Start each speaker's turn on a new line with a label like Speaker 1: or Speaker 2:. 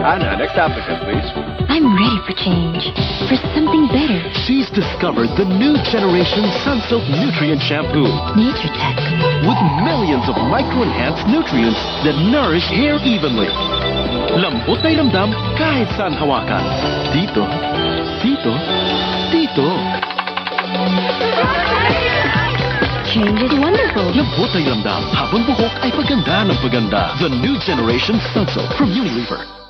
Speaker 1: Anna, next applicant, please.
Speaker 2: I'm ready for change. For something better.
Speaker 3: She's discovered the new generation Sunsilk Nutrient Shampoo.
Speaker 2: Nature Tech.
Speaker 3: With millions of micro-enhanced nutrients that nourish hair evenly. Lambot na ilamdam kahit saan hawakan. Dito, dito, dito.
Speaker 2: Change is wonderful.
Speaker 3: Lambot na ilamdam habang buhok ay paganda ng paganda. The new generation Sunsilk from Unilever.